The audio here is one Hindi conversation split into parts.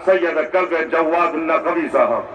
सैयद कल्ब जवाद नकवी साहब।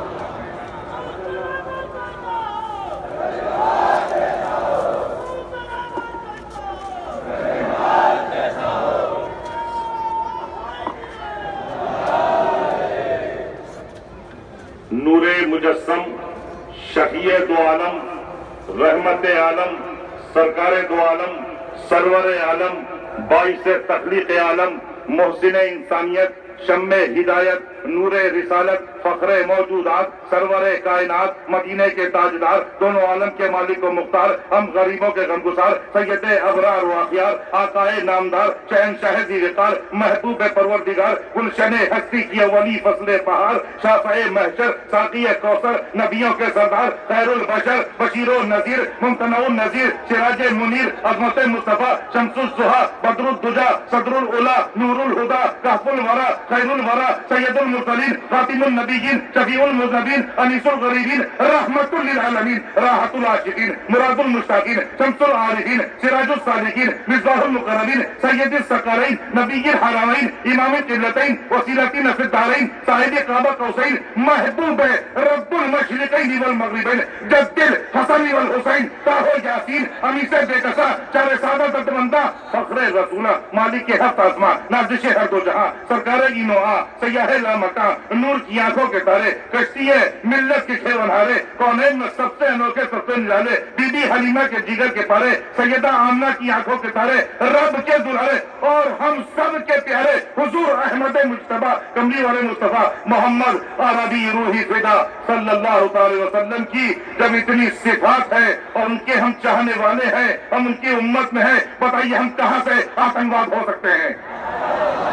नूरे मुजस्सम, शफीए दो आलम, रहमत आलम, सरकार दो आलम, सरवर आलम, बाइस तखलीक आलम, मोहसिन इंसानियत, शम्मे हिदायत, नूरे रिसालत, फखरे मौजूदात, सरवरे कायनात, मदीने के ताजदार, दोनों आलम के मालिक व मुख्तार, हम गरीबों के गमगुसार, सैयदे अबरार व अखियार, आकाए नामदार, शहंशाह दी विकार, महबूब परवरदिगार, गुलशने हस्ती की वली फसले पहाड़, शाफ़े महशर, साक़िए कौसर, नबियों के सरदार, खैरुल बशर, बशीरो नजीर, मुमतनउन नजीर, सिराजे मुनीर, अज़मत मुस्तफा, शम्सुल सुहा, बदरुल दुजा, सदरुल उला, नूरुल हुदा, कहफुल वरा, खैरुल वरा, सैयदुल मुरसलीन, खातिमुन नबीयीन, शफीउल मुज़नबीन, अनीसुल गरीबीन, रहमतुल लिल आलमीन, राहतुल आशिकीन, मुरादुल मुश्ताकीन, शम्सुल आरिफीन, सिराजुल सालिकीन, मिज़बाहुल मुक़र्रबीन, सैयदुस सकलैन, नबीयुल हरमैन, इमामुल क़िबलतैन, वसीलती फिद दारैन, साहिब काबा कौसैन, महबूब रब्बुल मशरिक़ैन वल मग़रिबैन, जद्दिल हसन वल हुसैन, ताहो यासीन, अमीसे बेकसा, चारे सादा दर्दमंदा, फख्रे रसूला, मालिक के हफ्त आसमां, नाज़िशे हर दो जहां, सरकारे की नोहा, सयाहे लामका, नूर की आंखों के तारे, कश्ती है मिल्लत के खेवनहारे, कौनैन में सबसे अनोखे सबसे निराले, बीबी हलीमा के जिगर के पारे, सैयदा आमना की आंखों के तारे, रब के दुल्हारे और हम सब के प्यारे हुजूर अहमद मुज्तबा कमली वाले मुस्तफा मोहम्मद अरबी रूही फिदा सल्लल्लाहु अलैहि वसल्लम की जब इतनी सिफात है और उनके हम चाहने वाले हैं, हम उनकी उम्मत में हैं, बताइए हम कहां से आतंकवाद हो सकते हैं।